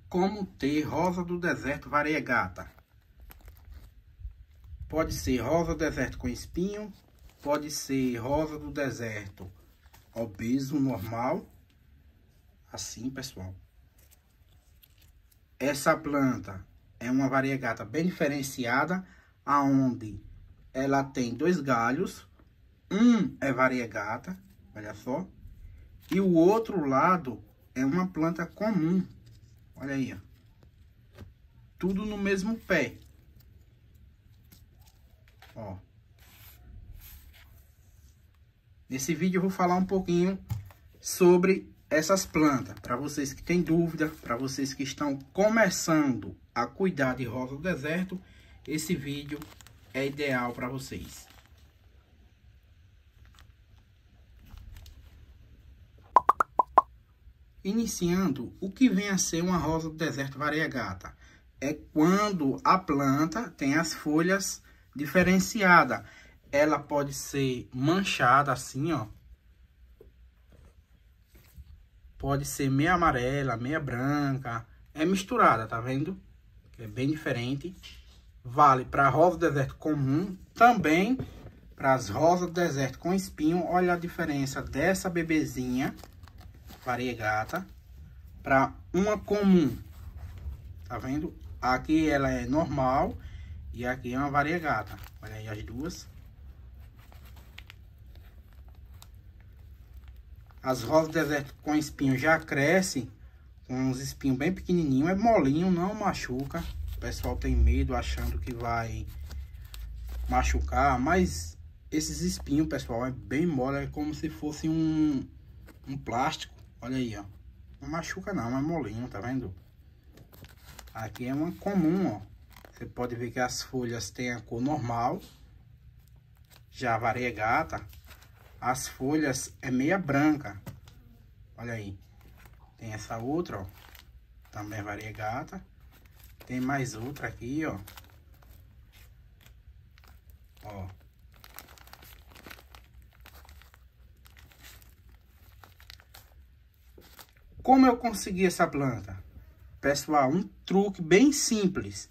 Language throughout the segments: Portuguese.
Como ter rosa do deserto variegata. Pode ser rosa do deserto com espinho, pode ser rosa do deserto obeso normal, assim, pessoal. Essa planta é uma variegata bem diferenciada, aonde ela tem 2 galhos, um é variegata, olha só, e o outro lado é uma planta comum. Olha aí, ó. Tudo no mesmo pé. Ó. Nesse vídeo eu vou falar um pouquinho sobre essas plantas. Para vocês que têm dúvida, para vocês que estão começando a cuidar de rosa do deserto, esse vídeo é ideal para vocês. Iniciando, o que vem a ser uma rosa do deserto variegata? É quando a planta tem as folhas diferenciadas. Ela pode ser manchada assim, ó. Pode ser meia amarela, meia branca. É misturada, tá vendo? É bem diferente. Vale para rosa do deserto comum, também para as rosas do deserto com espinho. Olha a diferença dessa bebezinha variegata para uma comum, tá vendo? Aqui ela é normal e aqui é uma variegata. Olha aí as duas. As rosas do deserto com espinho já crescem com uns espinhos bem pequenininhos, é molinho, não machuca. O pessoal tem medo achando que vai machucar, mas esses espinhos, pessoal, é bem mole, é como se fosse um plástico. Olha aí, ó. Não machuca não, é molinho, tá vendo? Aqui é uma comum, ó. Você pode ver que as folhas têm a cor normal. Já a variegata, as folhas é meia branca. Olha aí. Tem essa outra, ó. Também é variegata. Tem mais outra aqui, ó. Ó. Como eu consegui essa planta? Pessoal, um truque bem simples.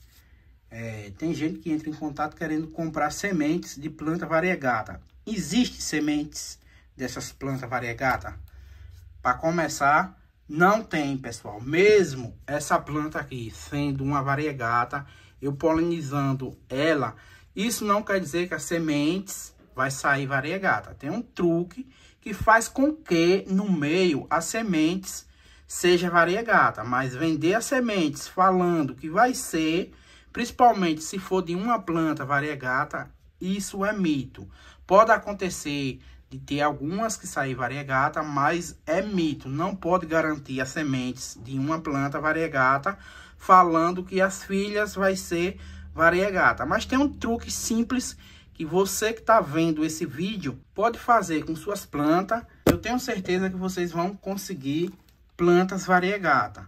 Tem gente que entra em contato querendo comprar sementes de planta variegata. Existem sementes dessas plantas variegata? Para começar, não tem, pessoal. Mesmo essa planta aqui sendo uma variegata, eu polinizando ela, isso não quer dizer que as sementes vai sair variegata. Tem um truque que faz com que no meio as sementes seja variegata, mas vender as sementes falando que vai ser, principalmente se for de uma planta variegata, isso é mito. Pode acontecer de ter algumas que sair variegata, mas é mito. Não pode garantir as sementes de uma planta variegata falando que as filhas vai ser variegata. Mas tem um truque simples que você que está vendo esse vídeo pode fazer com suas plantas. Eu tenho certeza que vocês vão conseguir plantas variegata.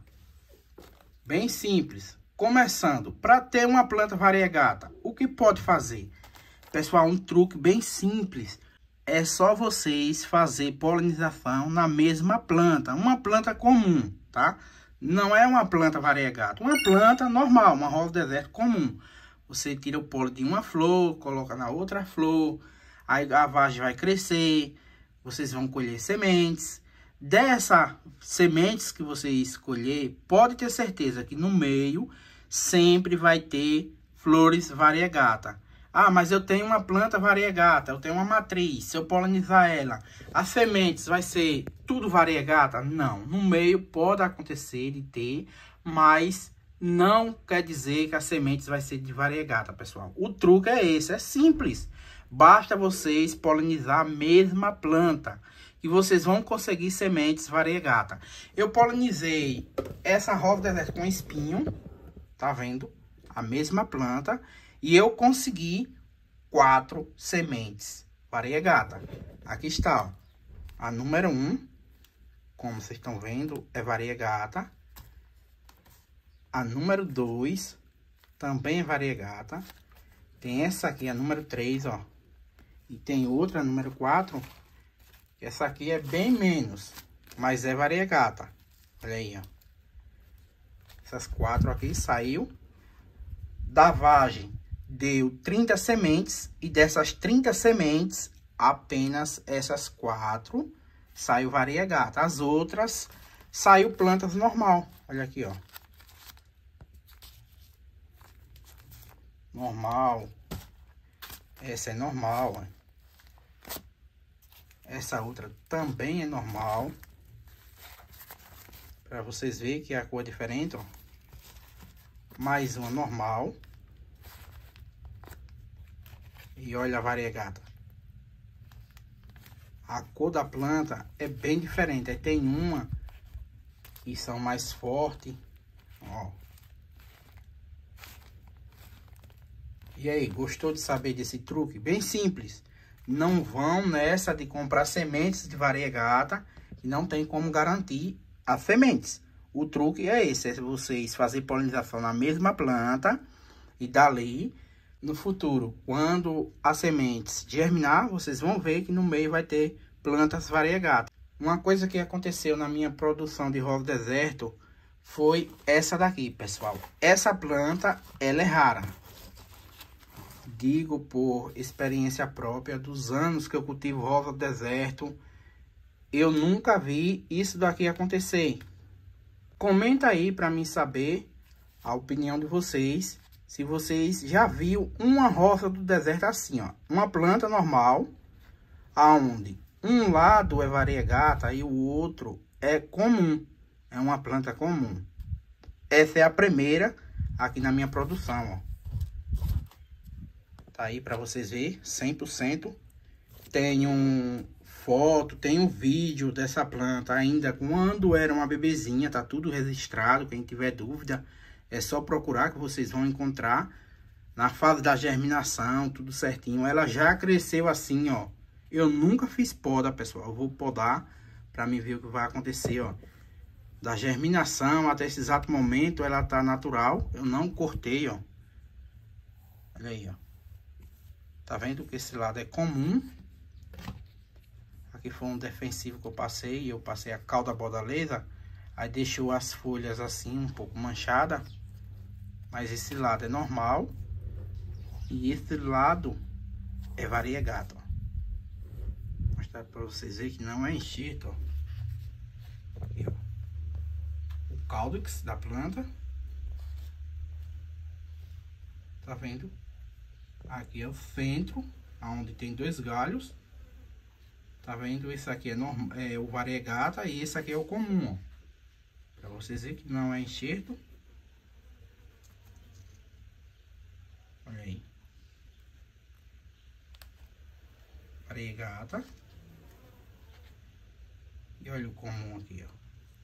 Bem simples. Começando, para ter uma planta variegata, o que pode fazer? Pessoal, um truque bem simples. É só vocês fazer polinização na mesma planta. Uma planta comum, tá? Não é uma planta variegata. Uma planta normal, uma rosa do deserto comum. Você tira o pólen de uma flor, coloca na outra flor. Aí a vagem vai crescer. Vocês vão colher sementes. Dessas sementes que você escolher, pode ter certeza que no meio sempre vai ter flores variegata. Ah, mas eu tenho uma planta variegata, eu tenho uma matriz, se eu polinizar ela, as sementes vai ser tudo variegata? Não, no meio pode acontecer de ter, mas não quer dizer que as sementes vai ser de variegata, pessoal. O truque é esse, é simples. Basta vocês polinizar a mesma planta e vocês vão conseguir sementes variegata. Eu polinizei essa rosa do deserto com espinho, tá vendo? A mesma planta. E eu consegui 4 sementes variegata. Aqui está, ó. A número 1, como vocês estão vendo, é variegata. A número 2 também é variegata. Tem essa aqui, a número 3, ó. E tem outra, a número 4. Essa aqui é bem menos, mas é variegata. Olha aí, ó. Essas 4 aqui saiu. Da vagem deu 30 sementes. E dessas 30 sementes, apenas essas 4 saiu variegata. As outras saiu plantas normal. Olha aqui, ó. Normal. Essa é normal, ó. Essa outra também é normal. Para vocês verem que a cor é diferente, ó. Mais uma normal. E olha a variegata. A cor da planta é bem diferente. Aí tem uma que são mais fortes, ó. E aí, gostou de saber desse truque? Bem simples. Não vão nessa de comprar sementes de variegata, que não tem como garantir as sementes. O truque é esse, é vocês fazer polinização na mesma planta e dali, no futuro, quando as sementes germinar, vocês vão ver que no meio vai ter plantas variegatas. Uma coisa que aconteceu na minha produção de rosa deserto foi essa daqui, pessoal. Essa planta, ela é rara. Digo por experiência própria, dos anos que eu cultivo rosa do deserto, eu nunca vi isso daqui acontecer. Comenta aí para mim saber a opinião de vocês, se vocês já viram uma rosa do deserto assim, ó. Uma planta normal, aonde um lado é variegata e o outro é comum. É uma planta comum. Essa é a primeira aqui na minha produção, ó. Tá aí para vocês verem, 100%. Tem foto, tem um vídeo dessa planta ainda quando era uma bebezinha, tá tudo registrado. Quem tiver dúvida, é só procurar que vocês vão encontrar. Na fase da germinação, tudo certinho. Ela já cresceu assim, ó. Eu nunca fiz poda, pessoal. Eu vou podar para mim ver o que vai acontecer, ó. Da germinação até esse exato momento, ela tá natural. Eu não cortei, ó. Olha aí, ó. Tá vendo que esse lado é comum. Aqui foi um defensivo que eu passei. Eu passei a calda bordaleza. Aí deixou as folhas assim, um pouco manchada. Mas esse lado é normal. E esse lado é variegata, ó. Vou mostrar pra vocês verem que não é enxerto, ó. Aqui, ó. O caudex da planta. Tá vendo? Aqui é o centro, onde tem 2 galhos. Tá vendo? Esse aqui é o variegata e esse aqui é o comum, ó. Pra vocês verem que não é enxerto. Olha aí. Variegata. E olha o comum aqui, ó.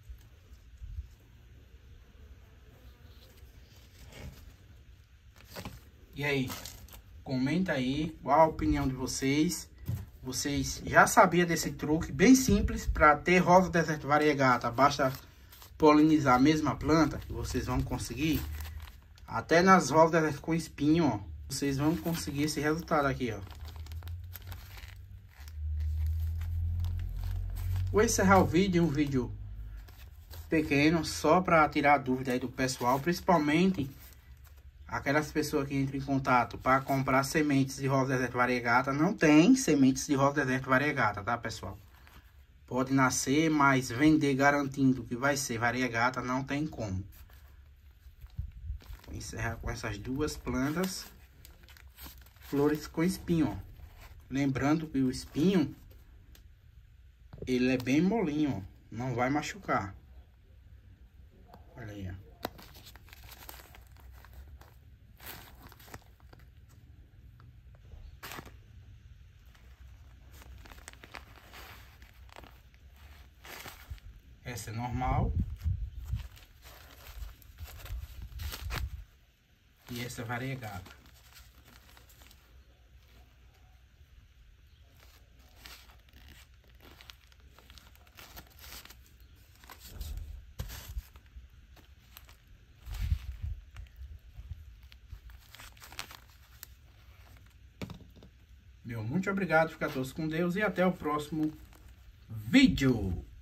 E aí? Comenta aí qual a opinião de vocês. Vocês já sabiam desse truque bem simples para ter rosa deserto variegata? Basta polinizar a mesma planta que vocês vão conseguir. Até nas rosas deserto com espinho, ó, vocês vão conseguir esse resultado aqui, ó. Vou encerrar o vídeo, um vídeo pequeno, só para tirar a dúvida aí do pessoal, principalmente aquelas pessoas que entram em contato para comprar sementes de rosa deserto variegata. Não tem sementes de rosa deserto variegata, tá, pessoal? Pode nascer, mas vender garantindo que vai ser variegata não tem como. Vou encerrar com essas 2 plantas. Flores com espinho, ó. Lembrando que o espinho, ele é bem molinho, ó. Não vai machucar. Olha aí, ó. Essa é normal. E essa é variegata. Meu muito obrigado, fica todos com Deus e até o próximo vídeo.